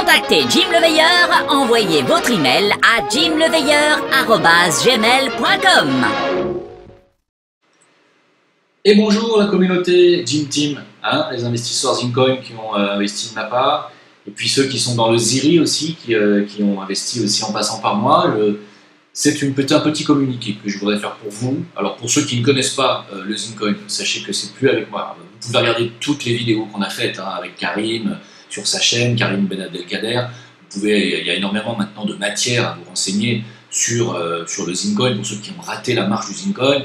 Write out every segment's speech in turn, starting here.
contacter Jim Le Veilleur, envoyez votre email à jimleveilleur@gmail.com. Et bonjour la communauté Jim Team, les investisseurs Zincoin qui ont investi de ma part, et puis ceux qui sont dans le Ziri aussi, qui ont investi aussi en passant par moi. C'est un petit communiqué que je voudrais faire pour vous. Alors pour ceux qui ne connaissent pas le Zincoin, sachez que c'est plus avec moi. Vous pouvez regarder toutes les vidéos qu'on a faites avec Karim sur sa chaîne, Karim Ben Abdelkader. Il y a énormément maintenant de matière à vous renseigner sur le Zincoin, pour ceux qui ont raté la marche du Zincoin.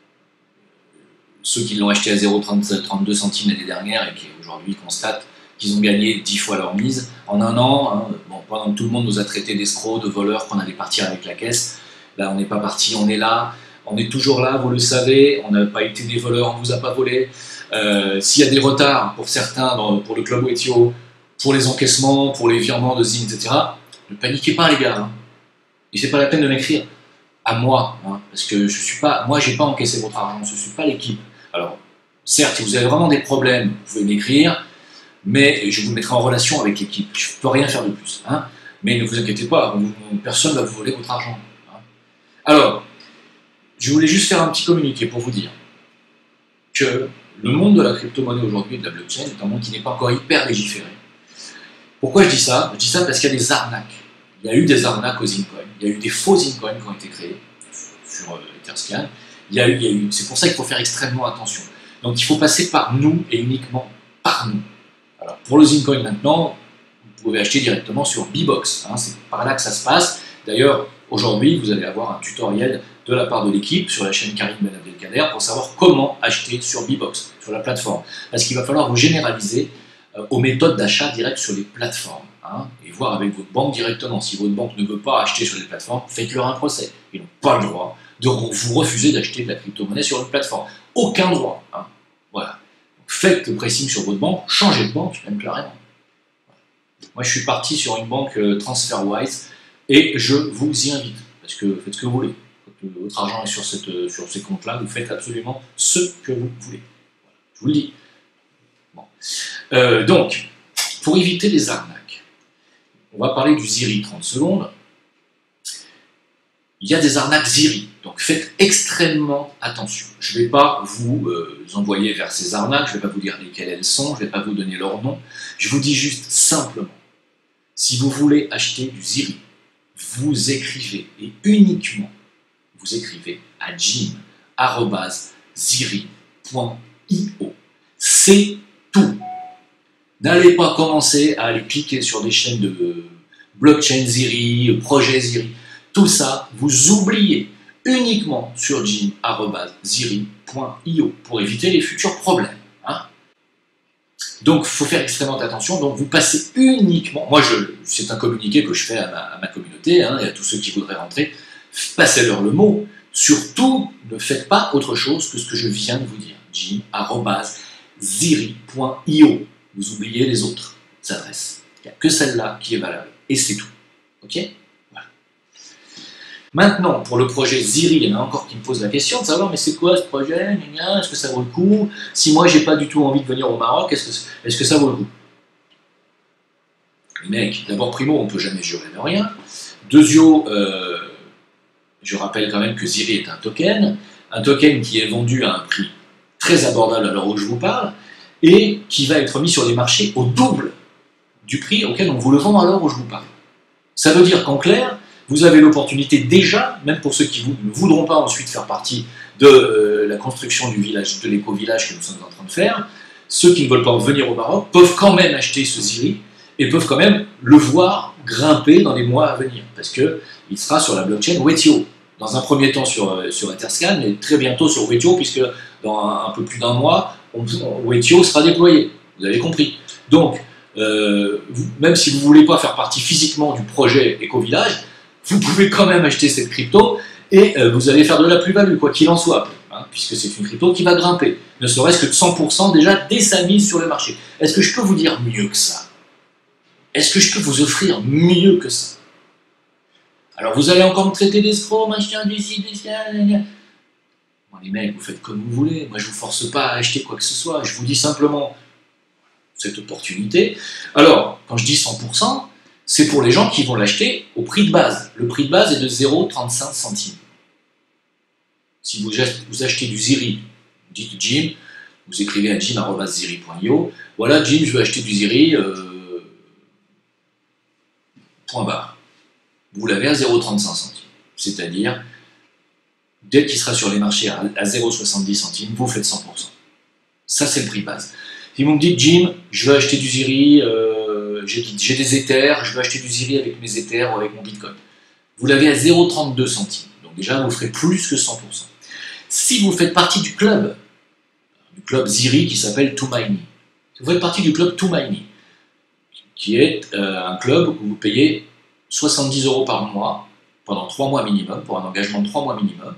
Ceux qui l'ont acheté à 0,32 centimes l'année dernière et qui aujourd'hui constatent qu'ils ont gagné 10 fois leur mise en un an. Pendant que tout le monde nous a traités d'escrocs, de voleurs, qu'on allait partir avec la caisse, là on n'est pas parti, on est là, on est toujours là, vous le savez, on n'a pas été des voleurs, on ne vous a pas volé. S'il y a des retards pour certains, pour le club Wetio, pour les encaissements, pour les virements de Zine, etc., ne paniquez pas les gars. Et c'est pas la peine de m'écrire à moi, parce que moi j'ai pas encaissé votre argent, je ne suis pas l'équipe. Alors, certes, si vous avez vraiment des problèmes, vous pouvez m'écrire, mais je vous mettrai en relation avec l'équipe. Je ne peux rien faire de plus. Mais ne vous inquiétez pas, personne ne va vous voler votre argent. Alors, je voulais juste faire un petit communiqué pour vous dire que le monde de la crypto-monnaie aujourd'hui et de la blockchain est un monde qui n'est pas encore hyper légiféré. Pourquoi je dis ça? Je dis ça parce qu'il y a des arnaques. Il y a eu des arnaques aux Zincoin. Il y a eu des faux Zincoin qui ont été créés sur Etherscan. C'est pour ça qu'il faut faire extrêmement attention. Donc il faut passer par nous et uniquement par nous. Alors pour le Zincoin maintenant, vous pouvez acheter directement sur Bbox. C'est par là que ça se passe. D'ailleurs, aujourd'hui, vous allez avoir un tutoriel de la part de l'équipe sur la chaîne Karim Ben Abdelkader pour savoir comment acheter sur Bbox, sur la plateforme. Parce qu'il va falloir vous généraliser aux méthodes d'achat direct sur les plateformes. Et voir avec votre banque directement. Si votre banque ne veut pas acheter sur les plateformes, faites-leur un procès. Ils n'ont pas le droit de vous refuser d'acheter de la crypto-monnaie sur une plateforme. Aucun droit. Voilà. Donc, faites le pressing sur votre banque, changez de banque, même carrément. Voilà. Moi, je suis parti sur une banque TransferWise et je vous y invite, parce que faites ce que vous voulez. Quand votre argent est sur ces comptes-là, vous faites absolument ce que vous voulez. Voilà. Je vous le dis. Bon. Donc, pour éviter les arnaques, on va parler du Ziri 30 secondes. Il y a des arnaques Ziri, donc faites extrêmement attention. Je ne vais pas vous envoyer vers ces arnaques, je ne vais pas vous dire lesquelles elles sont, je ne vais pas vous donner leur nom. Je vous dis juste simplement, si vous voulez acheter du Ziri, vous écrivez, et uniquement, vous écrivez à jim@ziri.io. C'est tout. N'allez pas commencer à aller cliquer sur des chaînes de blockchain Ziri, projet Ziri. Tout ça, vous oubliez uniquement sur jim@ziri.io pour éviter les futurs problèmes. Donc, il faut faire extrêmement attention. Donc, vous passez uniquement... c'est un communiqué que je fais à ma communauté et à tous ceux qui voudraient rentrer. Passez-leur le mot. Surtout, ne faites pas autre chose que ce que je viens de vous dire. jim@ziri.io. Vous oubliez les autres adresses. Il n'y a que celle-là qui est valable. Et c'est tout. Ok ? Voilà. Maintenant, pour le projet Ziri, il y en a encore qui me posent la question de savoir, mais c'est quoi ce projet ? Est-ce que ça vaut le coup ? Si moi, j'ai pas du tout envie de venir au Maroc, est-ce que ça vaut le coup ? Les mecs, d'abord, primo, on ne peut jamais jurer de rien. Deuxio, je rappelle quand même que Ziri est un token qui est vendu à un prix très abordable à l'heure où je vous parle, et qui va être mis sur les marchés au double du prix auquel on vous le vend à l'heure où je vous parle. Ça veut dire qu'en clair, vous avez l'opportunité déjà, même pour ceux qui ne voudront pas ensuite faire partie de la construction du village, de l'éco-village que nous sommes en train de faire, ceux qui ne veulent pas venir au Maroc peuvent quand même acheter ce Ziri et peuvent quand même le voir grimper dans les mois à venir, parce qu'il sera sur la blockchain Wetio. Dans un premier temps sur Etherscan, mais très bientôt sur Wetio, puisque dans un peu plus d'un mois, Wetio sera déployé. Vous avez compris. Donc, même si vous ne voulez pas faire partie physiquement du projet Éco-Village, vous pouvez quand même acheter cette crypto et vous allez faire de la plus-value, quoi qu'il en soit, puisque c'est une crypto qui va grimper, ne serait-ce que de 100% déjà dès sa mise sur le marché. Est-ce que je peux vous dire mieux que ça? Est-ce que je peux vous offrir mieux que ça? Alors vous allez encore me traiter d'escroc, machin, d'ici, bon, les mecs, vous faites comme vous voulez, moi je ne vous force pas à acheter quoi que ce soit, je vous dis simplement cette opportunité. Alors, quand je dis 100%, c'est pour les gens qui vont l'acheter au prix de base. Le prix de base est de 0,35 centimes. Si vous achetez du Ziri, vous dites Jim, vous écrivez à jim@ziri.io, voilà Jim, je veux acheter du Ziri, point barre. Vous l'avez à 0,35 centimes. C'est-à-dire, dès qu'il sera sur les marchés à 0,70 centimes, vous faites 100%. Ça, c'est le prix de base. Si vous me dites, Jim, je veux acheter du Ziri, j'ai des Ethers, je veux acheter du Ziri avec mes Ethers ou avec mon Bitcoin. Vous l'avez à 0,32 centimes. Donc déjà, vous ferez plus que 100%. Si vous faites partie du club Ziri qui s'appelle Toumani, vous faites partie du club Toumani, qui est un club où vous payez 70 € par mois, pendant 3 mois minimum, pour un engagement de 3 mois minimum.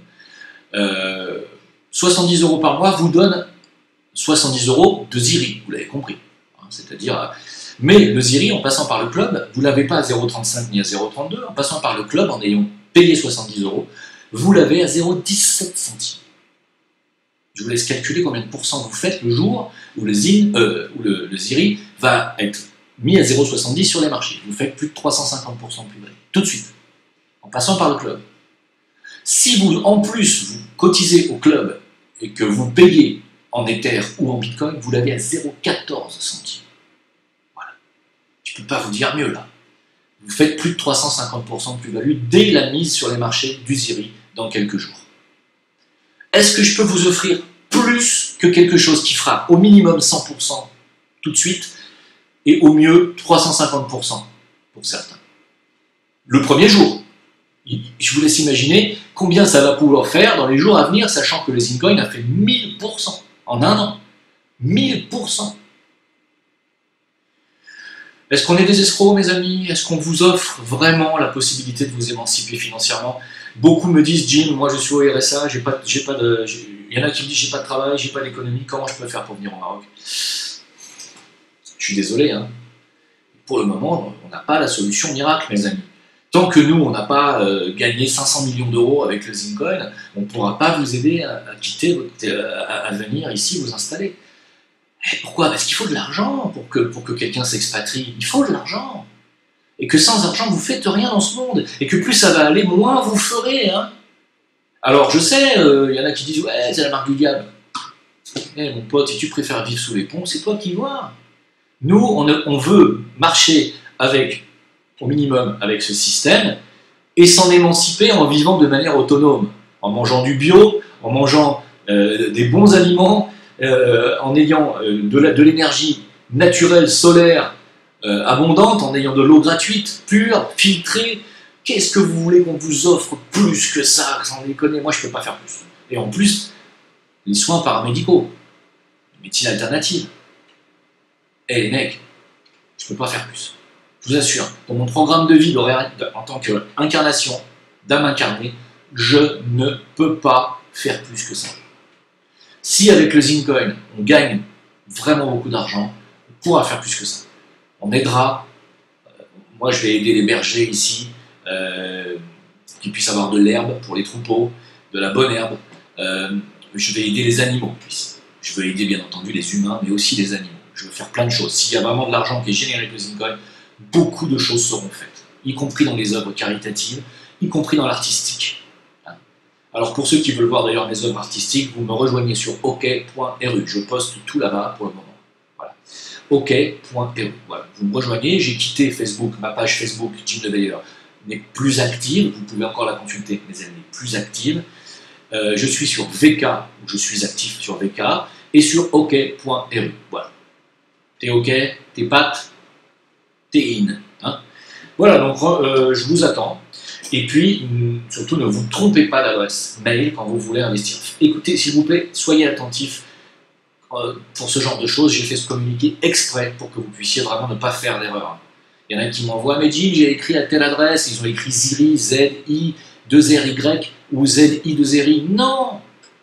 70 € par mois vous donne 70 € de Ziri, vous l'avez compris. C'est-à-dire, mais le Ziri, en passant par le club, vous ne l'avez pas à 0,35 ni à 0,32, en passant par le club, en ayant payé 70 €, vous l'avez à 0,17 centimes. Je vous laisse calculer combien de pourcents vous faites le jour où le Ziri va être mis à 0,70 sur les marchés. Vous faites plus de 350% de plus-value, tout de suite, en passant par le club. Si vous, en plus, vous cotisez au club et que vous payez en Ether ou en Bitcoin, vous l'avez à 0,14 centimes. Voilà. Je ne peux pas vous dire mieux, là. Vous faites plus de 350% de plus-value dès la mise sur les marchés du Ziri dans quelques jours. Est-ce que je peux vous offrir plus que quelque chose qui fera au minimum 100% tout de suite et au mieux 350% pour certains? Le premier jour. Je vous laisse imaginer combien ça va pouvoir faire dans les jours à venir, sachant que le Zincoin a fait 1000% en un an. 1000%. Est-ce qu'on est des escrocs, mes amis? Est-ce qu'on vous offre vraiment la possibilité de vous émanciper financièrement? Beaucoup me disent, Jim, moi je suis au RSA, il y en a qui me disent, j'ai pas de travail, j'ai pas d'économie, comment je peux faire pour venir au Maroc? Je suis désolé, hein. Pour le moment, on n'a pas la solution miracle, mes amis. Tant que nous, on n'a pas gagné 500 millions d'euros avec le Zincoin, on ne pourra pas vous aider à venir ici vous installer. Et pourquoi? Parce qu'il faut de l'argent pour que quelqu'un s'expatrie. Il faut de l'argent. Et que sans argent, vous ne faites rien dans ce monde. Et que plus ça va aller, moins vous ferez. Hein. Alors, je sais, y en a qui disent « Ouais, c'est la marque du diable. » Eh, mon pote, si tu préfères vivre sous les ponts, c'est toi qui vois. Nous, on veut marcher au minimum avec ce système et s'en émanciper en vivant de manière autonome, en mangeant du bio, en mangeant des bons aliments, en ayant de l'énergie naturelle, solaire, abondante, en ayant de l'eau gratuite, pure, filtrée. Qu'est-ce que vous voulez qu'on vous offre plus que ça? Sans déconner, moi je ne peux pas faire plus. Et en plus, les soins paramédicaux, les médecines alternatives. Eh les mecs, je ne peux pas faire plus. Je vous assure, dans mon programme de vie en tant qu'incarnation, d'âme incarnée, je ne peux pas faire plus que ça. Si avec le Zincoin, on gagne vraiment beaucoup d'argent, on pourra faire plus que ça. On aidera, moi je vais aider les bergers ici, qu'ils puissent avoir de l'herbe pour les troupeaux, de la bonne herbe. Je vais aider les animaux ici. Je veux aider bien entendu les humains, mais aussi les animaux. Je veux faire plein de choses. S'il y a vraiment de l'argent qui est généré avec le Zincoin, beaucoup de choses seront faites, y compris dans les œuvres caritatives, y compris dans l'artistique. Alors pour ceux qui veulent voir d'ailleurs mes œuvres artistiques, vous me rejoignez sur ok.ru. Je poste tout là-bas pour le moment. Voilà. ok.ru. Voilà. Vous me rejoignez, j'ai quitté Facebook, ma page Facebook, Jim Le Veilleur, n'est plus active, vous pouvez encore la consulter, mais elle n'est plus active. Je suis sur VK, où je suis actif sur VK, et sur ok.ru. Voilà. T'es ok, t'es pattes, t'es in. Hein, voilà, donc je vous attends. Et puis, surtout, ne vous trompez pas d'adresse mail quand vous voulez investir. Écoutez, s'il vous plaît, soyez attentifs pour ce genre de choses. J'ai fait ce communiqué exprès pour que vous puissiez vraiment ne pas faire d'erreur. Il y en a qui m'envoient, mais Jim, j'ai écrit à telle adresse, ils ont écrit Ziri, Z-I-2-R-Y ou Z-I-2-R-I. Non,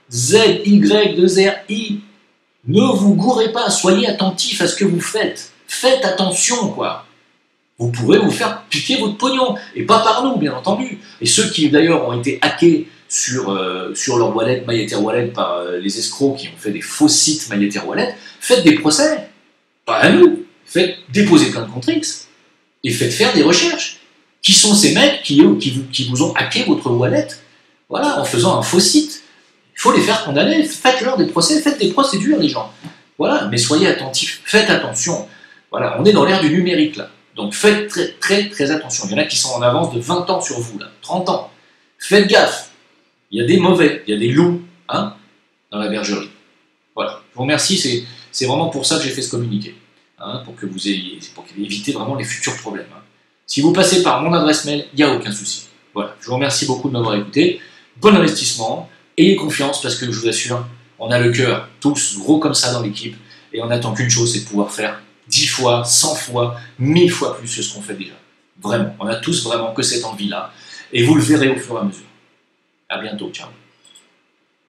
Z-Y-2-R-I. Ne vous gourrez pas, soyez attentifs à ce que vous faites. Faites attention, quoi. Vous pourrez vous faire piquer votre pognon, et pas par nous, bien entendu. Et ceux qui, d'ailleurs, ont été hackés sur leur wallet, MyEtherWallet, par les escrocs qui ont fait des faux sites MyEtherWallet, faites des procès. Pas à nous. Faites déposer plainte contre X. et faites faire des recherches. Qui sont ces mecs qui vous ont hacké votre wallet, voilà, en faisant un faux site? Il faut les faire condamner, faites-leur des procès, faites des procédures, les gens. Voilà, mais soyez attentifs, faites attention. Voilà, on est dans l'ère du numérique, là. Donc faites très, très, très attention. Il y en a qui sont en avance de 20 ans sur vous, là, 30 ans. Faites gaffe. Il y a des mauvais, il y a des loups, hein, dans la bergerie. Voilà, je vous remercie, c'est vraiment pour ça que j'ai fait ce communiqué. Hein, pour éviter vraiment les futurs problèmes. Hein. Si vous passez par mon adresse mail, il n'y a aucun souci. Voilà, je vous remercie beaucoup de m'avoir écouté. Bon investissement, ayez confiance parce que je vous assure, on a le cœur tous gros comme ça dans l'équipe et on n'attend qu'une chose, c'est de pouvoir faire 10 fois, 100 fois, 1000 fois plus que ce qu'on fait déjà. Vraiment, on a tous vraiment que cette envie-là et vous le verrez au fur et à mesure. À bientôt, ciao.